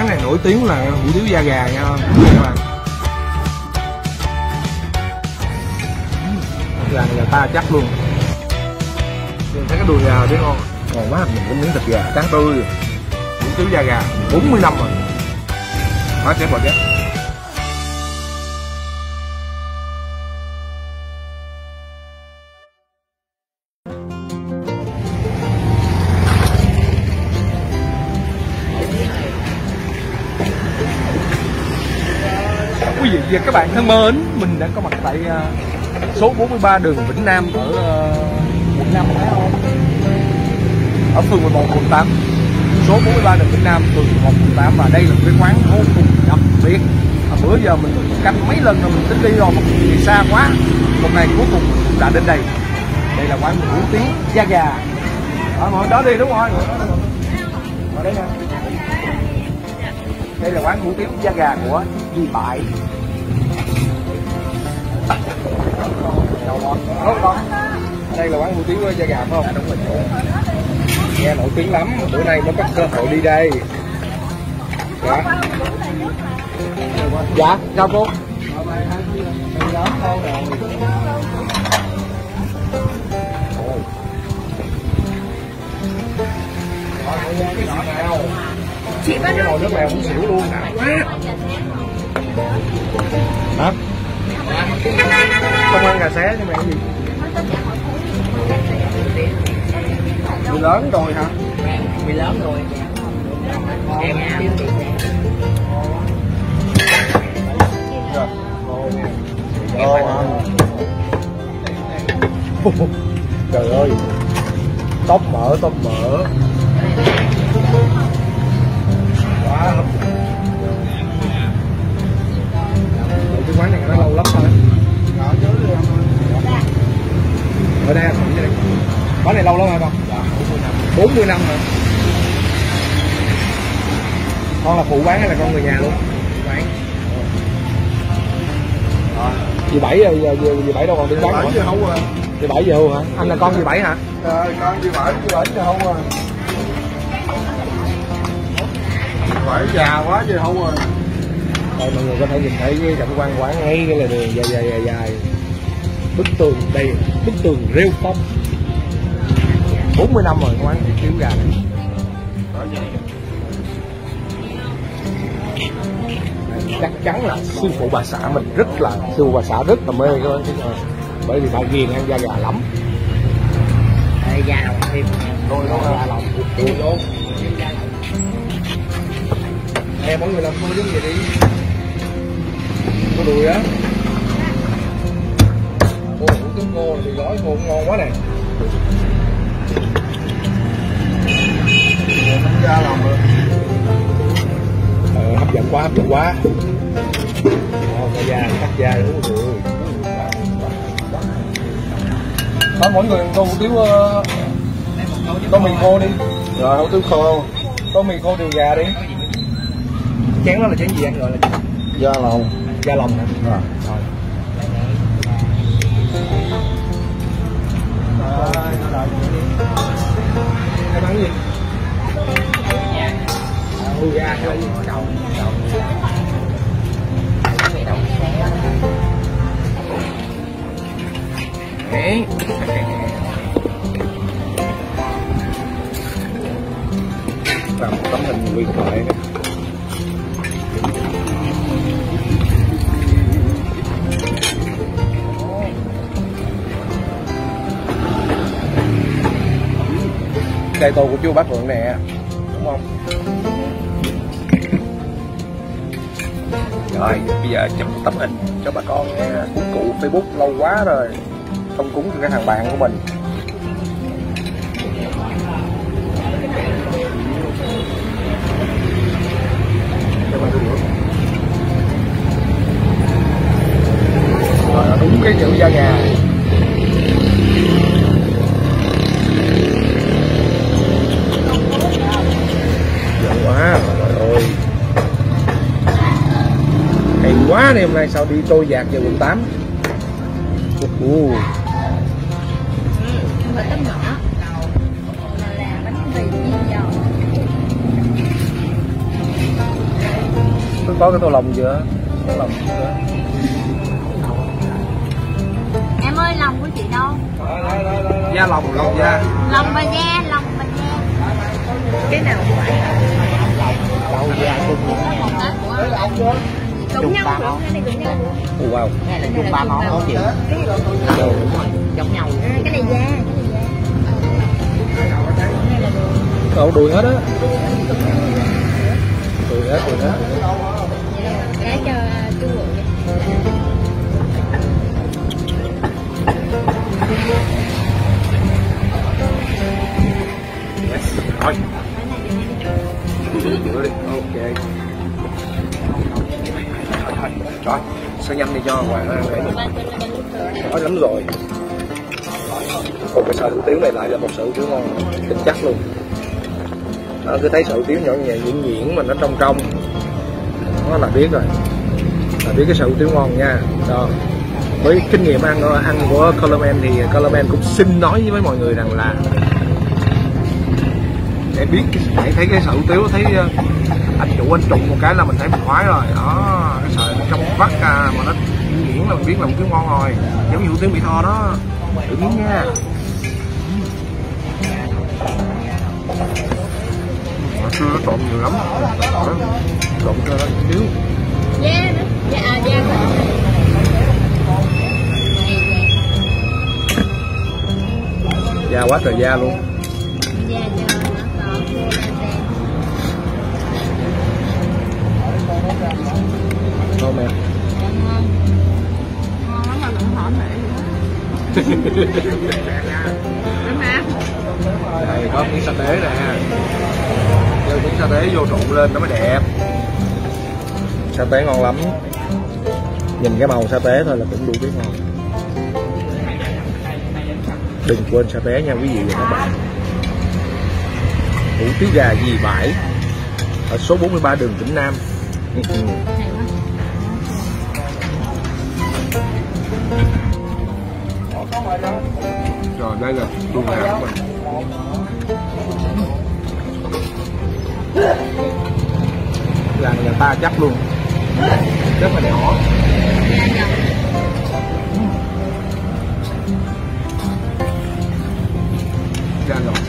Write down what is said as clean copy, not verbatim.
quán này nổi tiếng là hủ tiếu da gà nha các bạn. Là người ta chắc luôn. Nhìn thấy cái đùi gà thấy ngon. Ngon quá, mình có miếng thịt gà trắng tươi. Hủ tiếu da gà 40 năm rồi. Quá chết bò chết. Quý vị và các bạn thân mến, mình đã có mặt tại số 43 đường Vĩnh Nam ở quận 5 ở phường 11 quận 8. Số 43 đường Vĩnh Nam, phường 11 quận 8, và đây là một cái quán vô cùng đặc biệt. Bữa giờ mình canh mấy lần rồi mình tính đi rồi mà vì xa quá. Hôm nay cuối cùng mình cũng đã đến đây. Đây là quán hủ tiếu da gà. Ngồi đó đi, đúng rồi. Ngồi đây nè. Đây là quán hủ tiếu da gà của Dì Bại. Đây là quán hủ tiếu da gà phải không? Đúng rồi. Nghe nổi tiếng lắm, bữa nay mới có cơ hội đi đây. Dạ, chào cô. Chị bắt nồi nước lèo cũng xỉu luôn. Hả? Không ăn gà xé cho mẹ gì? Mì lớn rồi hả? Mì lớn rồi. Em trời ơi, tóc mỡ quá hấp dẫn. Cái quán này nó lâu lắm rồi. Ở đây quán này lâu lắm rồi không? 40 năm rồi. Con là phụ quán hay là con người nhà luôn? Quán. Dì Bảy giờ dì Bảy đâu còn tiếng quán nữa. Dì Bảy về hưu hả? Anh là con dì Bảy hả? Con dì Bảy về hưu rồi. Bảy già quá về hưu rồi. Rồi mọi người có thể nhìn thấy cái cảnh quan quán ngay cái là đường dài. Bức tường đây, bức tường rêu phong. 40 năm rồi quán hủ tiếu gà này. Chắc chắn là sư phụ bà xã mình sư phụ bà xã rất là mê cái bởi vì bà ghiền ăn da gà lắm. da lòng thêm. Rồi nó da lòng đùi luôn. Em mọi người làm cô giống vậy đi. Có đùi á. Cô hủ tiếu cô thì gói cô ngon quá nè. Da lòng rồi. Hấp dẫn quá. Cái da, cắt da đúng rồi. Thôi mỗi người tô hủ tiếu tô mì khô đi. Rồi hủ tiếu khô. Tô mì khô đường gà đi. Chén đó là chén gì anh gọi là? Da lòng. Da lòng hả? Rồi. Cái bán gì? Gà hay là gì? Đậu. Đấy. Làm tấm hình huyền thoại này. Đây tô của chú bác Phượng nè, đúng không? Rồi bây giờ chụp một tấm hình cho bà con nghe. Cúng cụ Facebook lâu quá rồi không cúng cho cái thằng bạn của mình. Rồi nó đúng cái chữ da gà. Quá trời ơi, hay quá này, hôm nay sao đi trôi dạt về quận 8. Tấm nhỏ là bánh mì chiên giòn. Có cái tô lòng chưa? Tô lòng chưa? Em ơi, lòng của chị đâu? Da lòng da. Lòng và da, lòng và da. Cái nào cũng vậy. Đâu da chung Cũng nhau luôn, cái này cũng nhau luôn. Wow. cái này là chung ba món không chị? Đâu đúng rồi. Giống nhau. Cái này da, Đâu đùi hết á. Đùi hết. Cá cho chú Ngụ. Rồi. Giữa đi. Ok. Rồi, sao nhanh đi cho Hoàng ăn để mình đói lắm rồi. Còn cái sợi hủ tiếu này lại là một sợi hủ tiếu ngon, tin chắc luôn. Đó, cứ thấy sợi hủ tiếu nhỏ nhẹ nhuyễn mà nó trong nó là biết rồi, là biết cái sợi hủ tiếu ngon nha. Đó. Với kinh nghiệm ăn của Colorman thì Colorman cũng xin nói với mọi người rằng là để biết để thấy cái sợi hủ tiếu, thấy anh chủ anh trụng một cái là mình thấy mình khoái rồi. Đó, cái sợi trong vắt mà nó nhuyễn là mình biết là hủ tiếu ngon rồi, giống như hủ tiếu Mỹ Tho đó. Thử miếng nha. Chưa nó trộn nhiều lắm, trộn cho nó thiếu. Da nữa, da Da quá trời da luôn. da cho nó còn Ngon nè. ngon lắm mà đừng hỏi mẹ đúng không? Đây có miếng sa tế nè, đưa miếng sa tế vô trộn lên nó mới đẹp. Sa tế ngon lắm, nhìn cái màu sa tế thôi là cũng đủ biết ngon. Đừng quên sa tế nha quý vị và các bạn. Hủ tiếu gà Dì Bãi ở số 43 đường Vĩnh Nam. Rồi đây là đùi gà của mình. Là nhà ta chắc luôn, rất là nhỏ. Da giòn.